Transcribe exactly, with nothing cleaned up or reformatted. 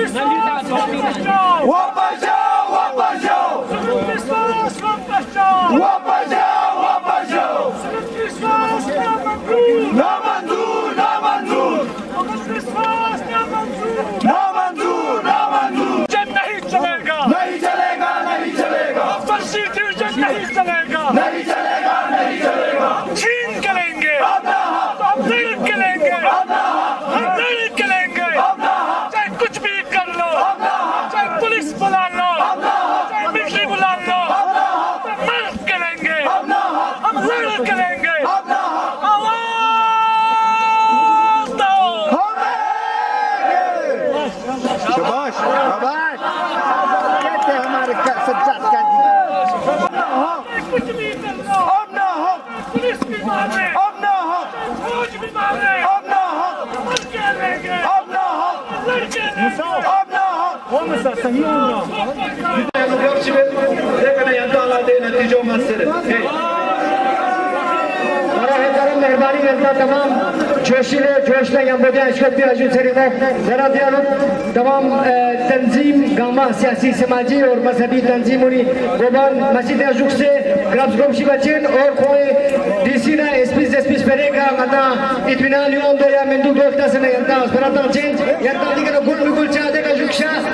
नहीं चलेगा, नहीं चलेगा। छीन के लेंगे, लड़ के लेंगे, लड़ के लेंगे। चाहे कुछ भी कर लो, चाहे पुलिस बुला लो, चाहे मिलिट्री बुला लो, लड़ के लेंगे, हम लड़ के लेंगे। आवाज दो। शाबाश, शाबाश। कहते हमारे सच्चाई का कुछ भी कर लो, अब ना हो। पुलिस भी मारे, अब ना हो। फौज भी मारे, अब ना हो। मर के लेंगे, अब ना हो। लड़के लेंगे, अब ना हो। वो मसा सही होगा। लेकिन यंत्र लाते नतीजों में से मेहरबानी करता तमाम जोशीले जोशले यहाँ बोले अशरफी अजूद शरीफों जरा ध्यान तमाम तंजीम गामा सियासी समाजी और मजहबी तंजीमों गोबान मस्जिद अशुक से ग्राफ्स गोमशी बच्चन और कोई डीसी ना एसपीस एसपीस परेगा मता इत्मीनान यूं दो या मंदू दोस्ता से नहीं यंता उस पर आता चेंज यंता दिखने गुल गुल चाहते का जुक्शा